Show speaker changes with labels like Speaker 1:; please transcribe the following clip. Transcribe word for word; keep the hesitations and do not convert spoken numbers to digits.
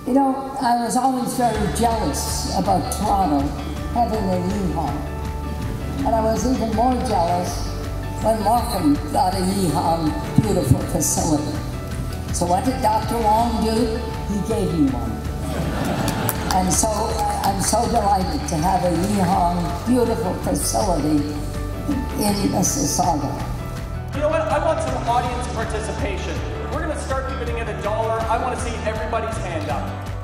Speaker 1: You know, I was always very jealous about Toronto having a yeehaw. And I was even more jealous when Markham got a yeehaw beautiful facility. So what did Doctor Wong do? He gave me one. And so I'm so delighted to have a yeehaw beautiful facility in Mississauga.
Speaker 2: You know what? I want some audience participation. We're going to start beginning at a dollar. I want to see everybody's hand up.